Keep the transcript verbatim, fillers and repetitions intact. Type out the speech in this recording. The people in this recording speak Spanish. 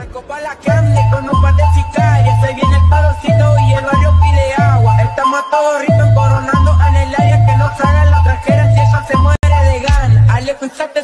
Copa la carne con un par de sicarias. Se viene el parocito y el barrio pide agua. Estamos a todos ritos coronando en el área. Que no salgan las trajeras si ella se muere de gana. Alejo,